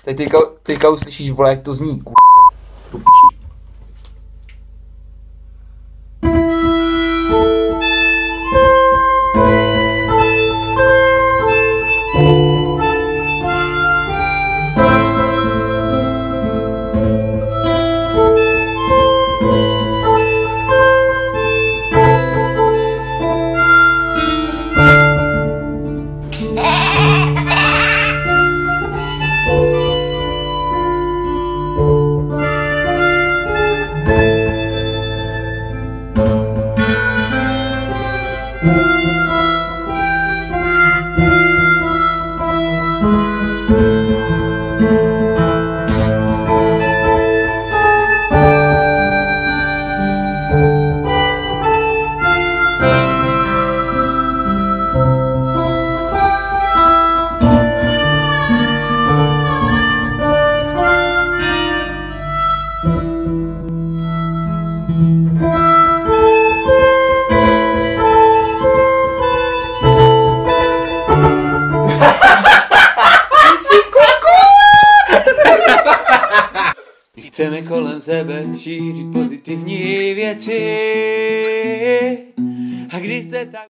Teď teďka uslyšíš, vole, jak to zní, tu piči. Chceme kolem sebe šířit pozitivní věci. A když jste tak...